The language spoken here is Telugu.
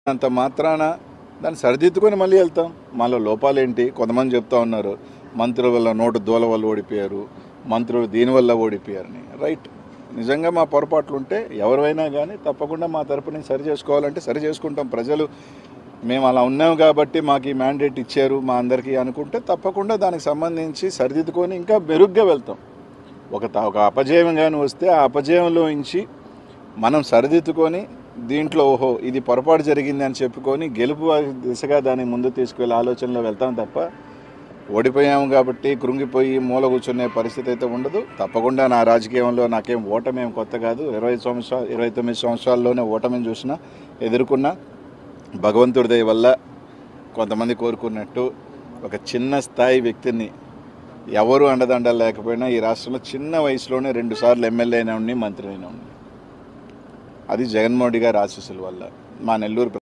అంత మాత్రాన దాన్ని సరిదిద్దుకొని మళ్ళీ వెళ్తాం. మాలో లోపాలేంటి? కొంతమంది చెప్తా ఉన్నారు, మంత్రుల వల్ల నోటు దూల వల్ల ఓడిపోయారు, మంత్రులు దీనివల్ల ఓడిపోయారని. రైట్, నిజంగా మా పొరపాట్లు ఉంటే ఎవరైనా కానీ తప్పకుండా మా తరపున సరి చేసుకోవాలంటే సరి చేసుకుంటాం. ప్రజలు మేము అలా ఉన్నాం కాబట్టి మాకు ఈ మ్యాండేట్ ఇచ్చారు మా అందరికీ అనుకుంటే తప్పకుండా దానికి సంబంధించి సరిదిద్దుకొని ఇంకా మెరుగ్గా వెళ్తాం. ఒక అపజయం కానీ వస్తే ఆ అపజయంలో నుంచి మనం సరిదిద్దుకొని దీంట్లో ఓహో ఇది పొరపాటు జరిగింది అని చెప్పుకొని గెలుపు దిశగా దాన్ని ముందు తీసుకువెళ్ళే ఆలోచనలో వెళ్తాం తప్ప ఓడిపోయాము కాబట్టి కృంగిపోయి మూల కూర్చునే పరిస్థితి అయితే ఉండదు. తప్పకుండా నా రాజకీయంలో నాకేం ఓటమేం కొత్త కాదు. 29 సంవత్సరాల్లోనే ఓటమిని చూసినా ఎదుర్కొన్నా. భగవంతుడి దయ వల్ల కొంతమంది కోరుకున్నట్టు ఒక చిన్న స్థాయి వ్యక్తిని ఎవరు అండదండలు లేకపోయినా ఈ రాష్ట్రంలో చిన్న వయసులోనే 2 సార్లు ఎమ్మెల్యే అయినా ఉండి మంత్రి అయినా ఉండి అది జగన్మోహన్ రెడ్డి గారి ఆశీస్సుల వల్ల. మా నెల్లూరు